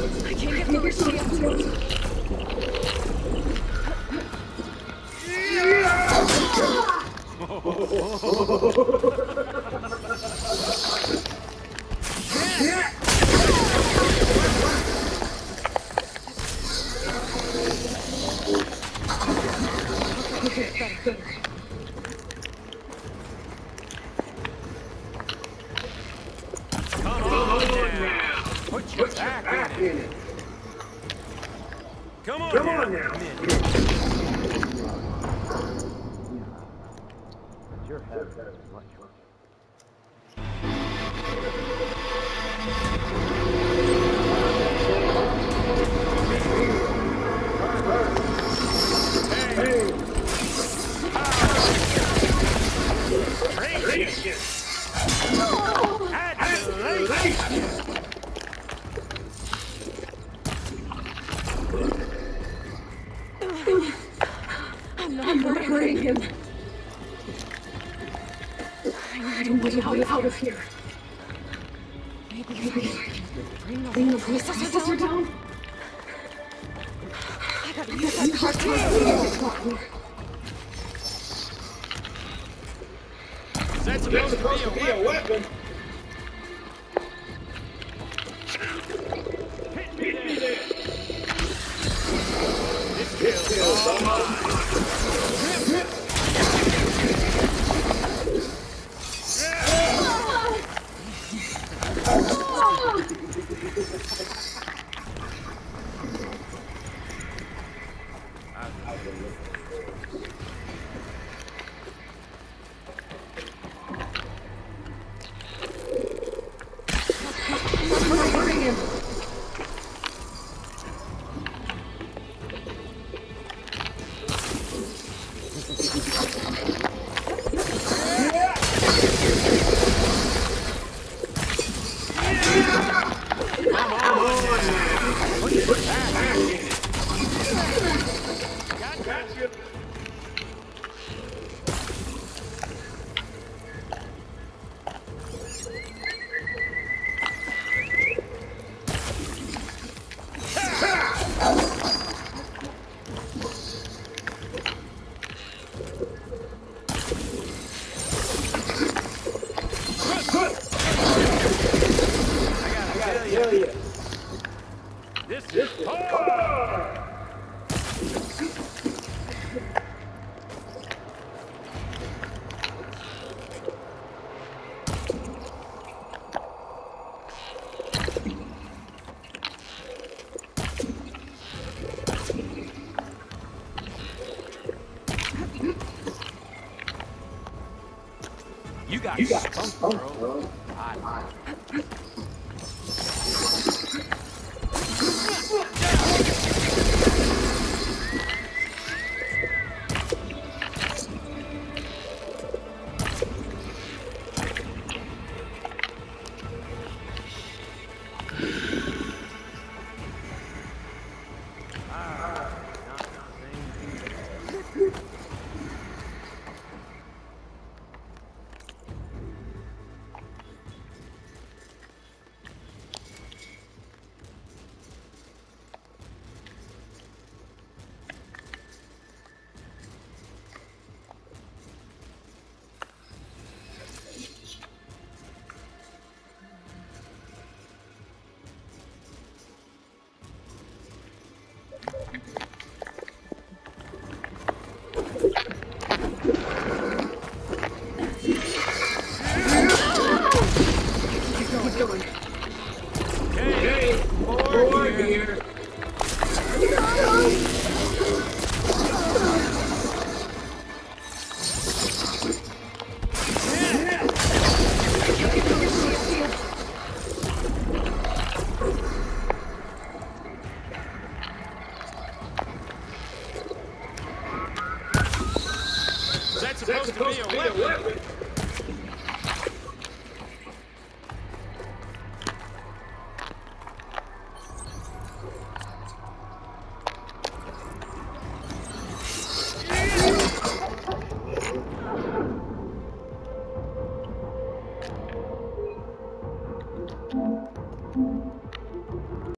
I can't get the shield. Come on now. Put your back in it. Come on now. Your head is much more. I'm not hurting him. I need a way out of here. Maybe I can bring the processor down. I gotta use that cartoon. That's supposed to be a weapon. Hit me there. This kill's all mine. This is hard! You got spunk, bro. Okay, four here. That's supposed to be a weapon.